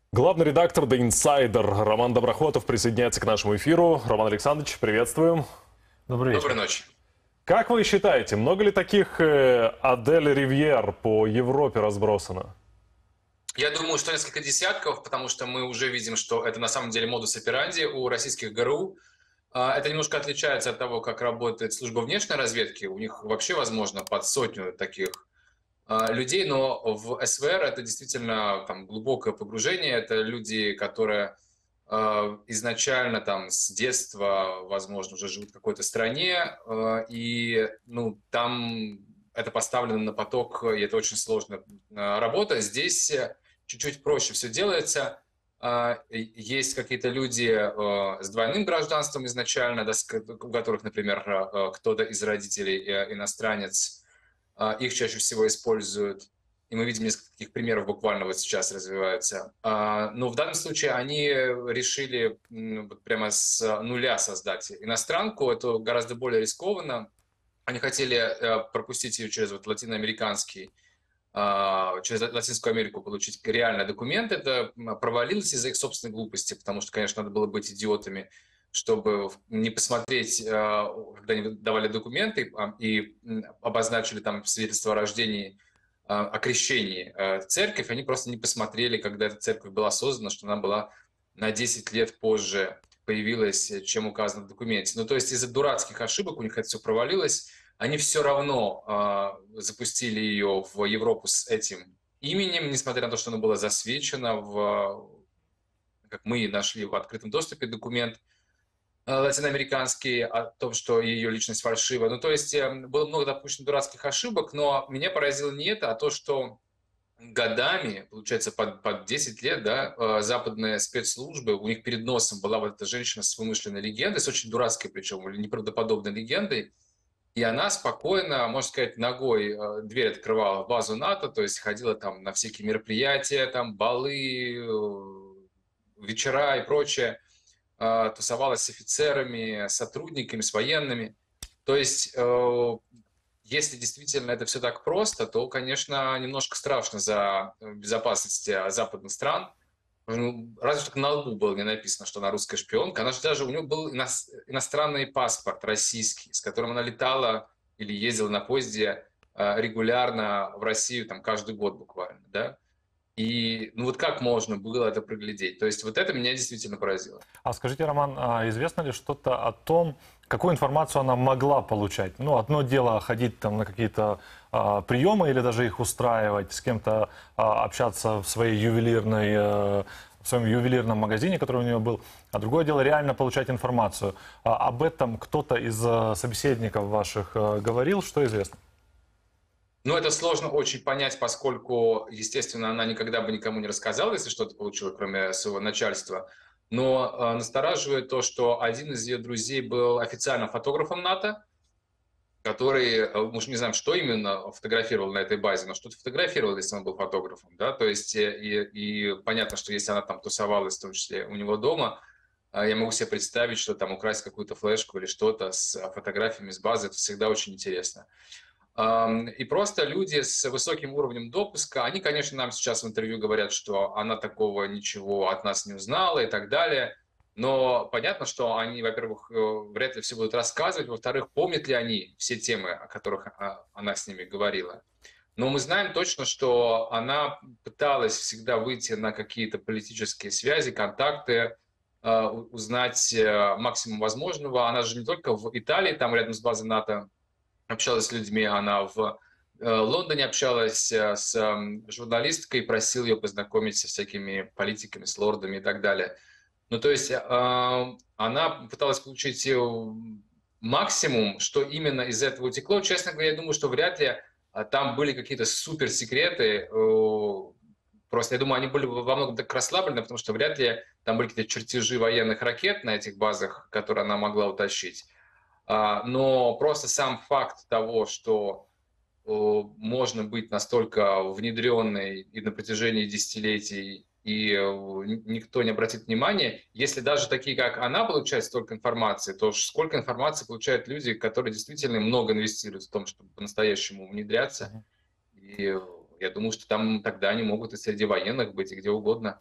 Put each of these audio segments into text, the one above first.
Главный редактор The Insider Роман Доброхотов присоединяется к нашему эфиру. Роман Александрович, приветствуем. Добрый Доброй вечер. ночи. Как вы считаете, много ли таких Адель Ривьер по Европе разбросано? Я думаю, что несколько десятков, потому что мы уже видим, что это на самом деле модус операнди у российских ГРУ. Это немножко отличается от того, как работает служба внешней разведки. У них вообще, возможно, под сотню таких людей, но в СВР это действительно там глубокое погружение. Это люди, которые изначально там с детства, возможно, уже живут в какой-то стране, и ну, там это поставлено на поток, и это очень сложная работа. Здесь чуть-чуть проще все делается. Есть какие-то люди с двойным гражданством изначально, да, у которых, например, кто-то из родителей иностранец, их чаще всего используют. И мы видим несколько таких примеров буквально вот сейчас развиваются. Но в данном случае они решили вот прямо с нуля создать иностранку. Это гораздо более рискованно. Они хотели пропустить ее через вот латиноамериканский, через Латинскую Америку получить реальные документы. Это провалилось из-за их собственной глупости, потому что, конечно, надо было быть идиотами, чтобы не посмотреть, когда они давали документы и обозначили там свидетельство о рождении, о крещении церковь, они просто не посмотрели, когда эта церковь была создана, что она была на 10 лет позже появилась, чем указано в документе. Ну, то есть из-за дурацких ошибок у них это все провалилось. Они все равно запустили ее в Европу с этим именем, несмотря на то, что оно было засвечено, как мы нашли в открытом доступе документ латиноамериканский о том, что ее личность фальшива. Ну, то есть было много допущено дурацких ошибок, но меня поразило не это, а то, что годами, получается, под 10 лет, да, западные спецслужбы, у них перед носом была вот эта женщина с вымышленной легендой, с очень дурацкой причем, или неправдоподобной легендой, и она спокойно, можно сказать, ногой дверь открывала в базу НАТО, то есть ходила там на всякие мероприятия, там балы, вечера и прочее, тусовалась с офицерами, сотрудниками, с военными. То есть, если действительно это все так просто, то, конечно, немножко страшно за безопасность западных стран. Ну, разве что на лбу было не написано, что она русская шпионка. Она же даже, у нее был иностранный паспорт российский, с которым она летала или ездила на поезде регулярно в Россию, там, каждый год буквально, да. И ну вот как можно было это проглядеть? То есть вот это меня действительно поразило. А скажите, Роман, известно ли что-то о том, какую информацию она могла получать? Ну, одно дело ходить там на какие-то приемы или даже их устраивать, с кем-то общаться в своей ювелирной, в своем ювелирном магазине, который у нее был, а другое дело реально получать информацию. Об этом кто-то из собеседников ваших говорил, что известно? Но это сложно очень понять, поскольку, естественно, она никогда бы никому не рассказала, если что-то получила, кроме своего начальства. Но настораживает то, что один из ее друзей был официальным фотографом НАТО, который, мы же не знаем, что именно фотографировал на этой базе, но что-то фотографировал, если он был фотографом, да, то есть и понятно, что если она там тусовалась, в том числе у него дома, я могу себе представить, что там украсть какую-то флешку или что-то с фотографиями с базы, это всегда очень интересно. И просто люди с высоким уровнем допуска, они, конечно, нам сейчас в интервью говорят, что она такого ничего от нас не узнала и так далее. Но понятно, что они, во-первых, вряд ли все будут рассказывать, во-вторых, помнят ли они все темы, о которых она с ними говорила. Но мы знаем точно, что она пыталась всегда выйти на какие-то политические связи, контакты, узнать максимум возможного. Она же не только в Италии, там рядом с базой НАТО, общалась с людьми, она в Лондоне общалась с журналисткой, просил ее познакомить со всякими политиками, с лордами и так далее. Ну, то есть она пыталась получить максимум, что именно из этого утекло. Честно говоря, я думаю, что вряд ли там были какие-то суперсекреты. Просто, я думаю, они были во многом так расслаблены, потому что вряд ли там были какие-то чертежи военных ракет на этих базах, которые она могла утащить. Но просто сам факт того, что можно быть настолько внедренной и на протяжении десятилетий, и никто не обратит внимания, если даже такие, как она, получают столько информации, то сколько информации получают люди, которые действительно много инвестируют в том, чтобы по-настоящему внедряться. И я думаю, что там тогда они могут и среди военных быть, и где угодно.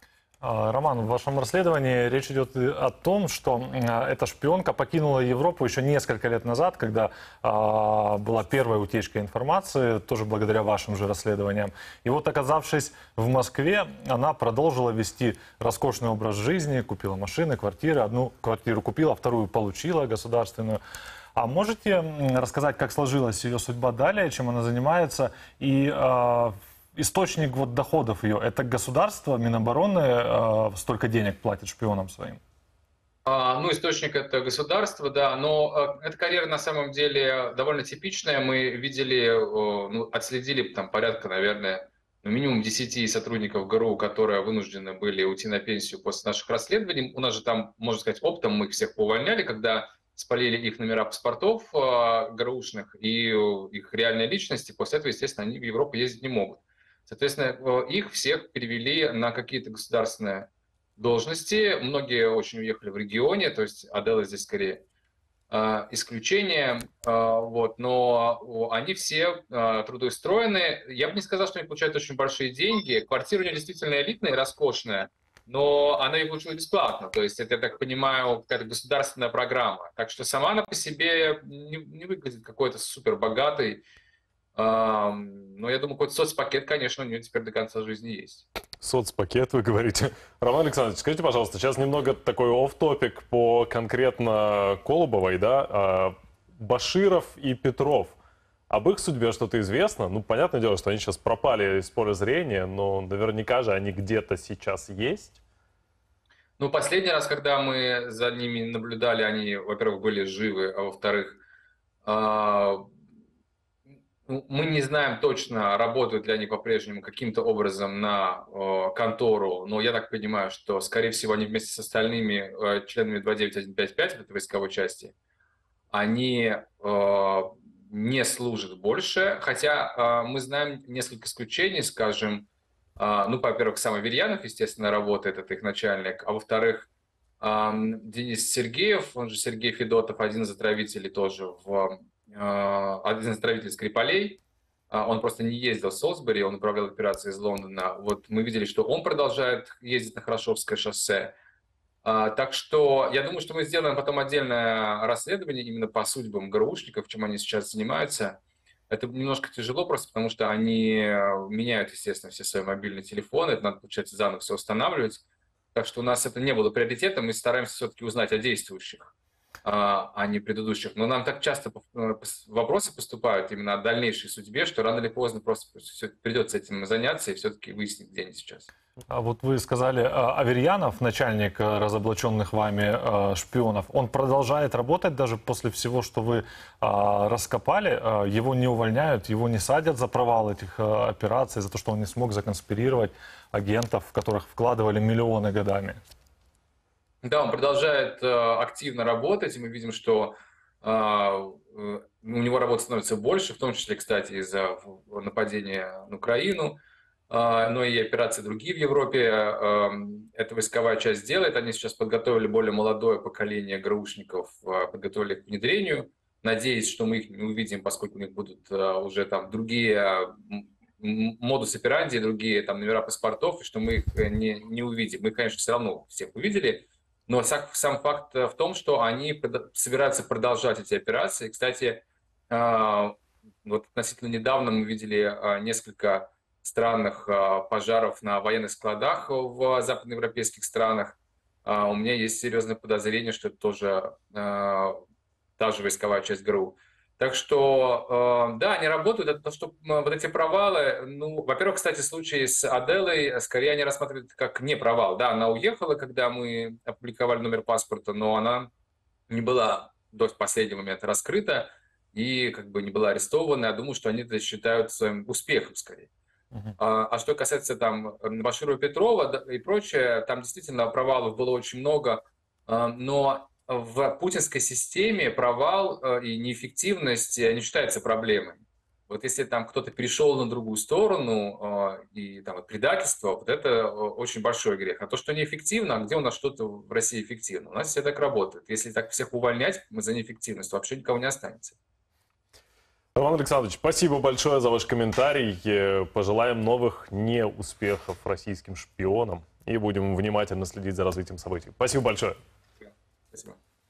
Роман, в вашем расследовании речь идет и о том, что эта шпионка покинула Европу еще несколько лет назад, когда была первая утечка информации, тоже благодаря вашим же расследованиям. И вот, оказавшись в Москве, она продолжила вести роскошный образ жизни, купила машины, квартиры. Одну квартиру купила, вторую получила государственную. А можете рассказать, как сложилась ее судьба далее, чем она занимается, и источник вот доходов ее, это государство, Минобороны столько денег платит шпионам своим? Ну, источник это государство, да, но эта карьера на самом деле довольно типичная. Мы видели, ну, отследили там порядка, наверное, ну, минимум 10 сотрудников ГРУ, которые вынуждены были уйти на пенсию после наших расследований. У нас же там, можно сказать, оптом мы их всех поувольняли, когда спалили их номера паспортов ГРУшных и их реальные личности. После этого, естественно, они в Европу ездить не могут. Соответственно, их всех перевели на какие-то государственные должности. Многие очень уехали в регионе, то есть Адела здесь скорее исключение. Вот, но они все трудоустроены. Я бы не сказал, что они получают очень большие деньги. Квартира у них действительно элитная и роскошная, но она ее получила бесплатно. То есть это, я так понимаю, какая-то государственная программа. Так что сама она по себе не выглядит какой-то супер богатой. Но я думаю, какой-то соцпакет, конечно, у нее теперь до конца жизни есть. Соцпакет, вы говорите. Роман Александрович, скажите, пожалуйста, сейчас немного такой офф-топик по конкретно Колобовой, да? Баширов и Петров. Об их судьбе что-то известно? Ну, понятное дело, что они сейчас пропали из поля зрения, но наверняка же они где-то сейчас есть. Ну, последний раз, когда мы за ними наблюдали, они, во-первых, были живы, а во-вторых, мы не знаем точно, работают ли они по-прежнему каким-то образом на контору, но я так понимаю, что, скорее всего, они вместе с остальными членами 29155, этой войсковой части, они не служат больше, хотя мы знаем несколько исключений, скажем, ну, во-первых, сам Аверьянов, естественно, работает, это их начальник, а во-вторых, Денис Сергеев, он же Сергей Федотов, один из отравителей тоже один из отравителей Скрипалей. Он просто не ездил в Солсбери, он управлял операцией из Лондона. Вот мы видели, что он продолжает ездить на Хорошевское шоссе. Так что я думаю, что мы сделаем потом отдельное расследование именно по судьбам ГРУшников, чем они сейчас занимаются. Это немножко тяжело просто, потому что они меняют, естественно, все свои мобильные телефоны. Это надо, получается, заново все устанавливать. Так что у нас это не было приоритетом. Мы стараемся все-таки узнать о действующих, а не предыдущих. Но нам так часто вопросы поступают именно о дальнейшей судьбе, что рано или поздно просто придется этим заняться и все-таки выяснить, где они сейчас. А вот вы сказали, Аверьянов, начальник разоблаченных вами шпионов, он продолжает работать даже после всего, что вы раскопали? Его не увольняют, его не садят за провал этих операций, за то, что он не смог законспирировать агентов, в которых вкладывали миллионы годами? Да, он продолжает активно работать, и мы видим, что у него работы становится больше, в том числе, кстати, из-за нападения на Украину, но и операции другие в Европе. Эта войсковая часть делает. Они сейчас подготовили более молодое поколение ГРУшников, подготовили их к внедрению. Надеюсь, что мы их не увидим, поскольку у них будут уже там другие модус операнди, другие там номера паспортов, и что мы их не увидим. Мы, конечно, все равно всех увидели, но сам факт в том, что они собираются продолжать эти операции. Кстати, вот относительно недавно мы видели несколько странных пожаров на военных складах в западноевропейских странах. У меня есть серьезное подозрение, что это тоже та же войсковая часть ГРУ. Так что, да, они работают. Это то, что вот эти провалы, ну, во-первых, кстати, случай с Аделой, скорее они рассматривают как не провал. Да, она уехала, когда мы опубликовали номер паспорта, но она не была до последнего момента раскрыта и как бы не была арестована. Я думаю, что они это считают своим успехом скорее. А что касается там Баширова, Петрова и прочее, там действительно провалов было очень много, но в путинской системе провал и неэффективность не считается проблемой. Вот если там кто-то перешел на другую сторону и там предательство, вот это очень большой грех. А то, что неэффективно, а где у нас что-то в России эффективно? У нас все так работает. Если так всех увольнять за неэффективность, то вообще никого не останется. Роман Александрович, спасибо большое за ваш комментарий. Пожелаем новых неуспехов российским шпионам. и будем внимательно следить за развитием событий. Спасибо большое. Спасибо.